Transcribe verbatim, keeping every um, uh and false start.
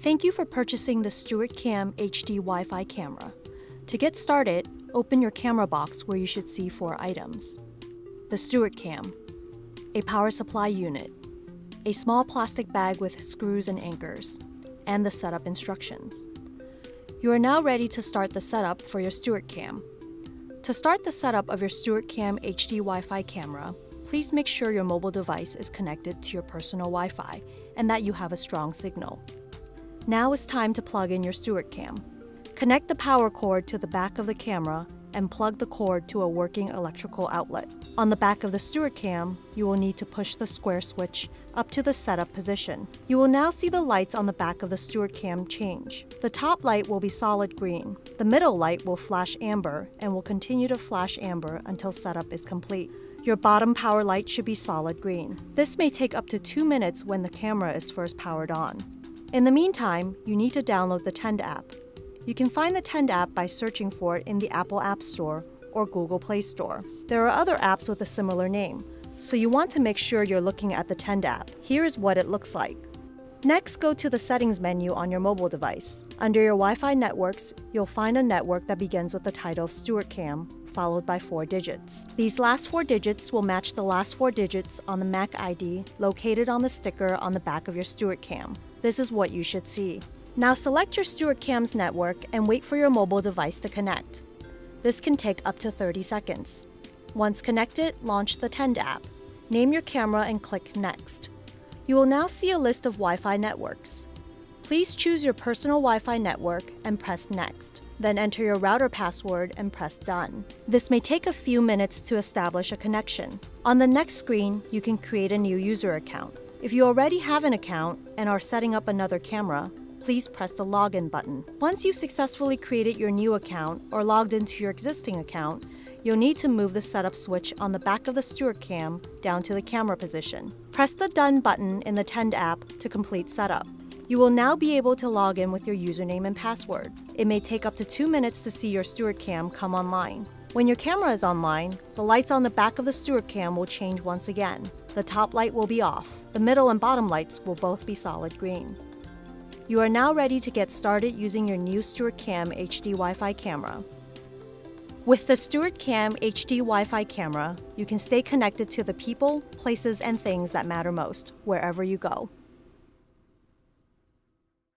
Thank you for purchasing the Stuart Cam H D Wi-Fi camera. To get started, open your camera box where you should see four items. The Stuart Cam, a power supply unit, a small plastic bag with screws and anchors, and the setup instructions. You are now ready to start the setup for your Stuart Cam. To start the setup of your Stuart Cam H D Wi-Fi camera, please make sure your mobile device is connected to your personal Wi-Fi and that you have a strong signal. Now it's time to plug in your Stuart Cam. Connect the power cord to the back of the camera and plug the cord to a working electrical outlet. On the back of the Stuart Cam, you will need to push the square switch up to the setup position. You will now see the lights on the back of the Stuart Cam change. The top light will be solid green. The middle light will flash amber and will continue to flash amber until setup is complete. Your bottom power light should be solid green. This may take up to two minutes when the camera is first powered on. In the meantime, you need to download the Tend app. You can find the Tend app by searching for it in the Apple App Store or Google Play Store. There are other apps with a similar name, so you want to make sure you're looking at the Tend app. Here is what it looks like. Next, go to the Settings menu on your mobile device. Under your Wi-Fi networks, you'll find a network that begins with the title of Stuart Cam, followed by four digits. These last four digits will match the last four digits on the M A C I D located on the sticker on the back of your Stuart Cam. This is what you should see. Now select your Stuart Cam's network and wait for your mobile device to connect. This can take up to thirty seconds. Once connected, launch the Tend app. Name your camera and click Next. You will now see a list of Wi-Fi networks. Please choose your personal Wi-Fi network and press Next. Then enter your router password and press Done. This may take a few minutes to establish a connection. On the next screen, you can create a new user account. If you already have an account and are setting up another camera, please press the Login button. Once you've successfully created your new account or logged into your existing account, you'll need to move the setup switch on the back of the Stuart Cam down to the camera position. Press the Done button in the Tend app to complete setup. You will now be able to log in with your username and password. It may take up to two minutes to see your Stuart Cam come online. When your camera is online, the lights on the back of the Stuart Cam will change once again. The top light will be off. The middle and bottom lights will both be solid green. You are now ready to get started using your new Stuart Cam H D Wi-Fi camera. With the Stuart Cam H D Wi-Fi camera, you can stay connected to the people, places, and things that matter most, wherever you go.